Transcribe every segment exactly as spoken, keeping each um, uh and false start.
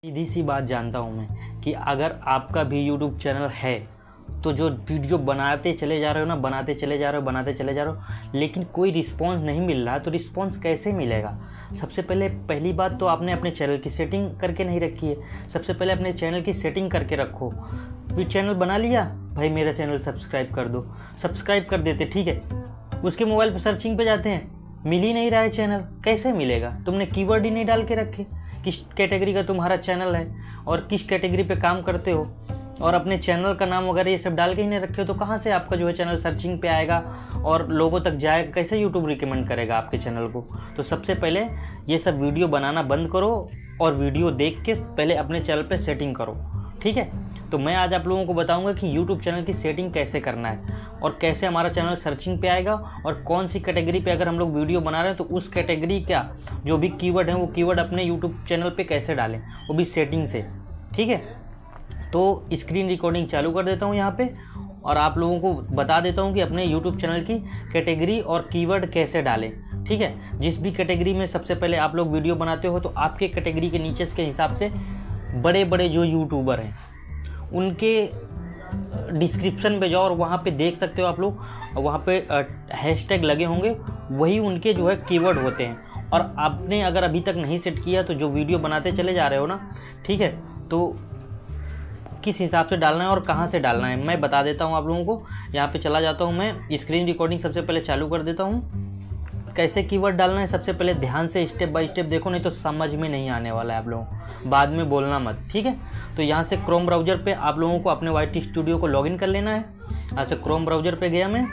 सीधी सी बात जानता हूँ मैं कि अगर आपका भी यूट्यूब चैनल है तो जो वीडियो बनाते चले जा रहे हो ना बनाते चले जा रहे हो बनाते चले जा रहे हो लेकिन कोई रिस्पांस नहीं मिल रहा, तो रिस्पांस कैसे मिलेगा? सबसे पहले पहली बात तो आपने अपने चैनल की सेटिंग करके नहीं रखी है। सबसे पहले अपने चैनल की सेटिंग करके रखो। फिर चैनल बना लिया, भाई मेरा चैनल सब्सक्राइब कर दो, सब्सक्राइब कर देते, ठीक है। उसके मोबाइल पर सर्चिंग पे जाते हैं, मिल ही नहीं रहा है चैनल, कैसे मिलेगा? तुमने कीवर्ड ही नहीं डाल के रखे, किस कैटेगरी का तुम्हारा चैनल है और किस कैटेगरी पे काम करते हो, और अपने चैनल का नाम वगैरह ये सब डाल के ही नहीं रखे हो, तो कहाँ से आपका जो है चैनल सर्चिंग पे आएगा और लोगों तक जाएगा? कैसे यूट्यूब रिकमेंड करेगा आपके चैनल को? तो सबसे पहले ये सब वीडियो बनाना बंद करो और वीडियो देख के पहले अपने चैनल पे सेटिंग करो, ठीक है। तो मैं आज आप लोगों को बताऊंगा कि यूट्यूब चैनल की सेटिंग कैसे करना है और कैसे हमारा चैनल सर्चिंग पे आएगा, और कौन सी कैटेगरी पे अगर हम लोग वीडियो बना रहे हैं तो उस कैटेगरी का जो भी कीवर्ड है वो कीवर्ड अपने यूट्यूब चैनल पे कैसे डालें, वो भी सेटिंग से, ठीक है। तो स्क्रीन रिकॉर्डिंग चालू कर देता हूँ यहाँ पे और आप लोगों को बता देता हूँ कि अपने यूट्यूब चैनल की कैटेगरी और कीवर्ड कैसे डालें, ठीक है। जिस भी कैटेगरी में सबसे पहले आप लोग वीडियो बनाते हो तो आपके कैटेगरी के नीचे के हिसाब से बड़े बड़े जो यूट्यूबर हैं उनके डिस्क्रिप्शन पे जाओ और वहाँ पे देख सकते हो आप लोग, वहाँ पे हैशटैग लगे होंगे, वही उनके जो है कीवर्ड होते हैं। और आपने अगर अभी तक नहीं सेट किया तो जो वीडियो बनाते चले जा रहे हो ना, ठीक है, तो किस हिसाब से डालना है और कहाँ से डालना है मैं बता देता हूँ आप लोगों को। यहाँ पे चला जाता हूँ मैं, स्क्रीन रिकॉर्डिंग सबसे पहले चालू कर देता हूँ। कैसे कीवर्ड डालना है सबसे पहले ध्यान से स्टेप बाय स्टेप देखो, नहीं तो समझ में नहीं आने वाला है आप लोगों, बाद में बोलना मत, ठीक है। तो यहाँ से क्रोम ब्राउज़र पे आप लोगों को अपने वाई टी स्टूडियो को लॉगिन कर लेना है। यहाँ से क्रोम ब्राउज़र पे गया मैं,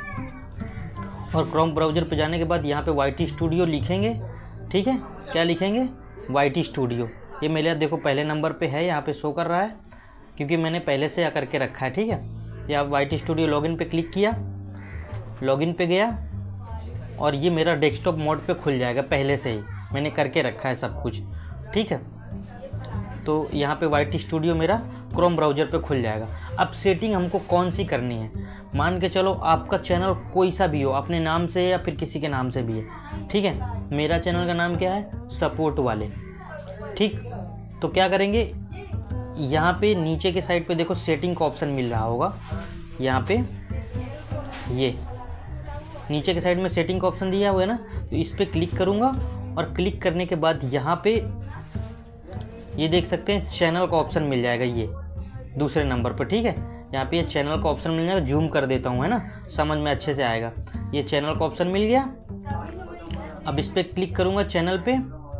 और क्रोम ब्राउज़र पे जाने के बाद यहाँ पे वाई टी स्टूडियो लिखेंगे, ठीक है। क्या लिखेंगे? Y T studio. ये मेरे देखो पहले नंबर पर है, यहाँ पर शो कर रहा है क्योंकि मैंने पहले से करके रखा है, ठीक है। या वाई टी स्टूडियो लॉगिन पे क्लिक किया, लॉगिन पे गया और ये मेरा डेस्कटॉप मोड पे खुल जाएगा, पहले से ही मैंने करके रखा है सब कुछ, ठीक है। तो यहाँ पे वाई टी स्टूडियो मेरा क्रोम ब्राउज़र पे खुल जाएगा। अब सेटिंग हमको कौन सी करनी है? मान के चलो आपका चैनल कोई सा भी हो, अपने नाम से या फिर किसी के नाम से भी है, ठीक है। मेरा चैनल का नाम क्या है? सपोर्ट वाले, ठीक। तो क्या करेंगे, यहाँ पे नीचे के साइड पे देखो सेटिंग का ऑप्शन मिल रहा होगा, यहाँ पे ये नीचे के साइड में सेटिंग का ऑप्शन दिया हुआ है ना, तो इस पर क्लिक करूँगा और क्लिक करने के बाद यहाँ पे ये देख सकते हैं चैनल का ऑप्शन मिल जाएगा, ये दूसरे नंबर पर, ठीक है। यहाँ पे ये चैनल का ऑप्शन मिल जाएगा, जूम कर देता हूँ, है ना, समझ में अच्छे से आएगा। ये चैनल का ऑप्शन मिल गया। अब इस पर क्लिक करूँगा चैनल पे,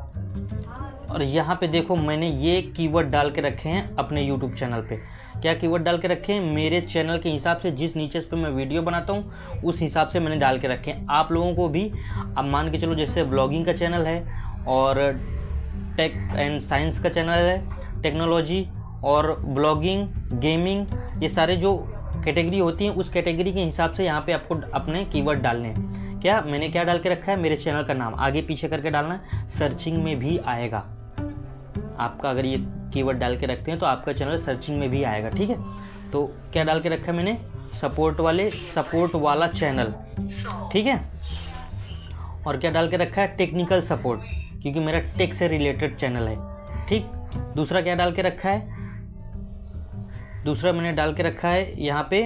और यहाँ पे देखो मैंने ये कीवर्ड डाल के रखे हैं अपने यूट्यूब चैनल पे। क्या कीवर्ड डाल के रखे हैं? मेरे चैनल के हिसाब से, जिस नीचे पे मैं वीडियो बनाता हूँ उस हिसाब से मैंने डाल के रखे हैं। आप लोगों को भी अब मान के चलो जैसे ब्लॉगिंग का चैनल है और टेक एंड साइंस का चैनल है, टेक्नोलॉजी और ब्लॉगिंग, गेमिंग, ये सारे जो कैटेगरी होती हैं उस कैटेगरी के हिसाब से यहाँ पे आपको अपने कीवर्ड डालने हैं। क्या मैंने क्या डाल के रखा है? मेरे चैनल का नाम आगे पीछे करके डालना है, सर्चिंग में भी आएगा आपका। अगर ये कीवर्ड डाल के रखते हैं तो आपका चैनल सर्चिंग में भी आएगा, ठीक है। तो क्या डाल के रखा है मैंने? सपोर्ट वाले, सपोर्ट वाला चैनल, ठीक है। और क्या डाल के रखा है? टेक्निकल सपोर्ट, क्योंकि मेरा टेक से रिलेटेड चैनल है, ठीक। दूसरा क्या डाल के रखा है? दूसरा मैंने डाल के रखा है यहाँ पे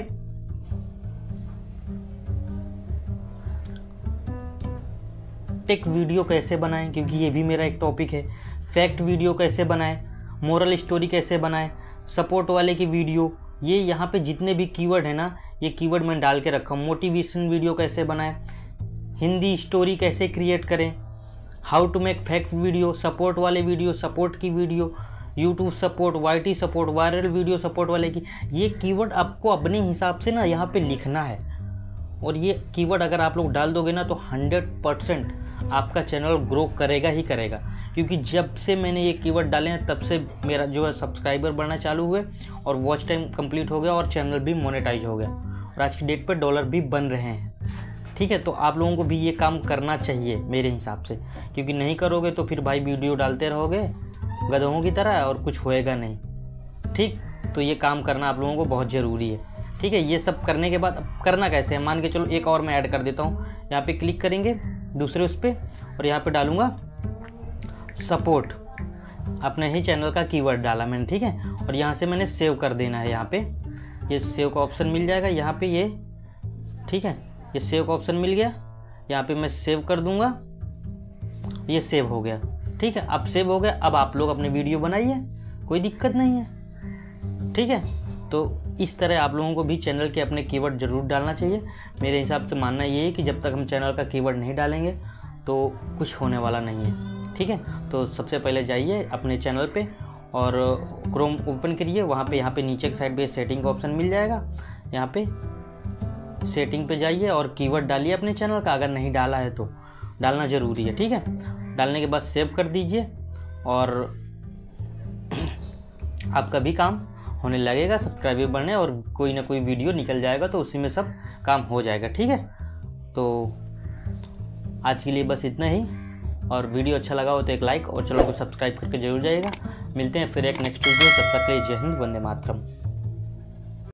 टेक वीडियो कैसे बनाएं, क्योंकि ये भी मेरा एक टॉपिक है। फैक्ट वीडियो कैसे बनाएं, मोरल स्टोरी कैसे बनाएं, सपोर्ट वाले की वीडियो, ये यहाँ पे जितने भी कीवर्ड है ना, ये कीवर्ड मैंने डाल के रखा हूँ। मोटिवेशन वीडियो कैसे बनाएं, हिंदी स्टोरी कैसे क्रिएट करें, how to make fact video, support वाले वीडियो, सपोर्ट की video, YouTube support, Y T support, viral video support वाले की, ये कीवर्ड आपको अपने हिसाब से ना यहाँ पे लिखना है। और ये कीवर्ड अगर आप लोग डाल दोगे ना तो हंड्रेड परसेंट आपका चैनल ग्रो करेगा ही करेगा, क्योंकि जब से मैंने ये कीवर्ड डाले हैं तब से मेरा जो है सब्सक्राइबर बढ़ना चालू हुए और वॉच टाइम कंप्लीट हो गया और चैनल भी मोनेटाइज हो गया, और आज की डेट पर डॉलर भी बन रहे हैं, ठीक है। तो आप लोगों को भी ये काम करना चाहिए मेरे हिसाब से, क्योंकि नहीं करोगे तो फिर भाई वीडियो डालते रहोगे गधों की तरह और कुछ होएगा नहीं, ठीक। तो ये काम करना आप लोगों को बहुत ज़रूरी है, ठीक है। ये सब करने के बाद अब करना कैसे है, मान के चलो एक और मैं ऐड कर देता हूँ। यहाँ पे क्लिक करेंगे दूसरे उस पर और यहाँ पे डालूँगा सपोर्ट, अपने ही चैनल का कीवर्ड डाला मैंने, ठीक है। और यहाँ से मैंने सेव कर देना है। यहाँ पे ये सेव का ऑप्शन मिल जाएगा यहाँ पे ये, ठीक है। ये सेव का ऑप्शन मिल गया, यहाँ पे मैं सेव कर दूंगा, ये सेव हो गया, ठीक है। अब सेव हो गया। अब आप लोग अपने वीडियो बनाइए, कोई दिक्कत नहीं है, ठीक है। तो इस तरह आप लोगों को भी चैनल के अपने कीवर्ड ज़रूर डालना चाहिए। मेरे हिसाब से मानना ये है कि जब तक हम चैनल का कीवर्ड नहीं डालेंगे तो कुछ होने वाला नहीं है, ठीक है। तो सबसे पहले जाइए अपने चैनल पे और क्रोम ओपन करिए। वहाँ पे यहाँ पे नीचे की साइड पे सेटिंग का ऑप्शन मिल जाएगा। यहाँ पे सेटिंग पे जाइए और कीवर्ड डालिए अपने चैनल का, अगर नहीं डाला है तो डालना ज़रूरी है, ठीक है। डालने के बाद सेव कर दीजिए और आपका भी काम होने लगेगा, सब्सक्राइबर बढ़ने और कोई ना कोई वीडियो निकल जाएगा, तो उसी में सब काम हो जाएगा, ठीक है। तो आज के लिए बस इतना ही, और वीडियो अच्छा लगा हो तो एक लाइक और चैनल को सब्सक्राइब करके जरूर जाइएगा। मिलते हैं फिर एक नेक्स्ट वीडियो, तब तक के लिए जय हिंद, वंदे मातरम।